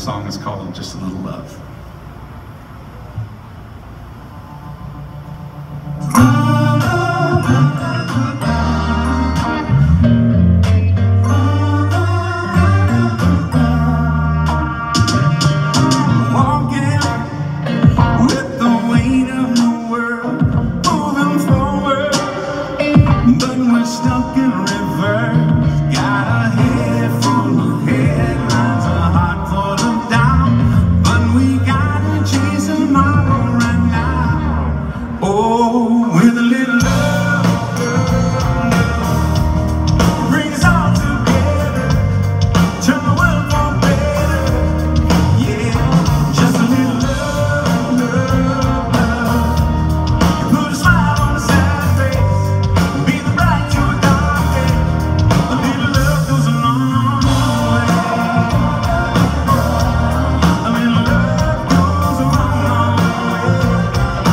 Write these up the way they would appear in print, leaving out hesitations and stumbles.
song is called Just a Little Love. Stuck in reverse, got a head full of headlines, a heart full of doubt, but we gotta chase tomorrow right now. Oh, with a little love, bring us all together, turn the world for better. Yeah, just a little love, put a smile on the sad face, be the bright to a dark day. A little love goes a long way. A little love goes a long way.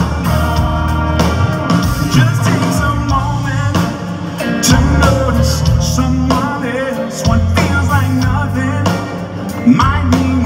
Just takes a moment to notice someone else. What feels like nothing might mean